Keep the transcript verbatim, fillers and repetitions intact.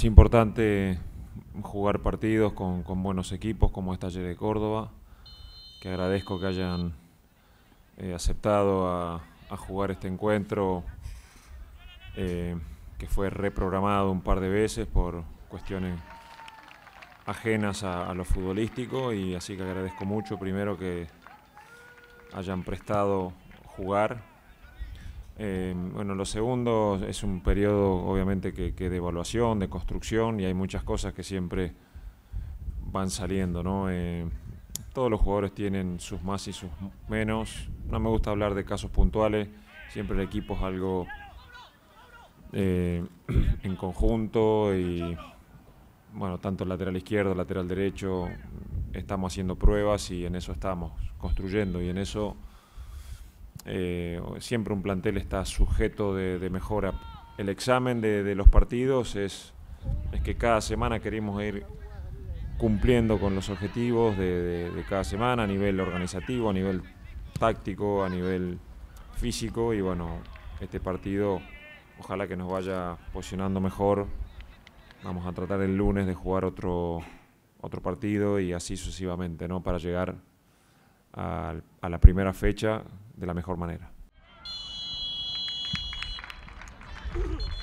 es importante jugar partidos con, con buenos equipos como es Talleres de Córdoba, que agradezco que hayan eh, aceptado a, a jugar este encuentro, eh, que fue reprogramado un par de veces por cuestiones ajenas a, a lo futbolístico, y así que agradezco mucho primero que hayan prestado jugar. Eh, bueno, lo segundo es un periodo obviamente que, que de evaluación, de construcción, y hay muchas cosas que siempre van saliendo, ¿no? Eh, todos los jugadores tienen sus más y sus menos. No me gusta hablar de casos puntuales, siempre el equipo es algo eh, en conjunto, y bueno, tanto el lateral izquierdo, el lateral derecho, estamos haciendo pruebas y en eso estamos construyendo, y en eso Eh, siempre un plantel está sujeto de, de mejora. El examen de, de los partidos es, es que cada semana queremos ir cumpliendo con los objetivos de, de, de cada semana a nivel organizativo, a nivel táctico, a nivel físico, y bueno, este partido ojalá que nos vaya posicionando mejor. Vamos a tratar el lunes de jugar otro, otro partido y así sucesivamente, ¿no? Para llegar a, a la primera fecha de la mejor manera.